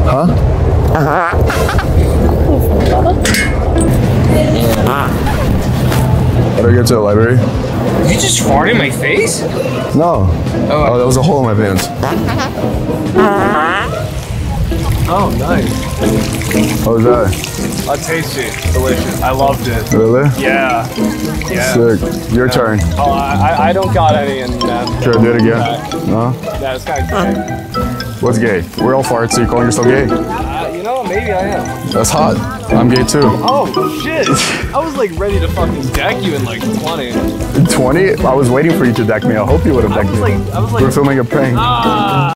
Huh? How do I get to the library? Did you just fart in my face? No. Oh, that was a hole in my pants. Oh, nice. What was that? Tasty. Delicious. I loved it. Really? Yeah. Yeah. Sick. Your turn. Oh, I don't got any in that. Should I do it again? No? Yeah, it's kind of gay. What's gay? We're all farts, so you calling yourself gay? You know, maybe I am. That's hot. I'm gay too. Oh, shit. I was like ready to fucking deck you in like 20. 20? I was waiting for you to deck me. I hope you would have decked me. I was like, We're filming a prank.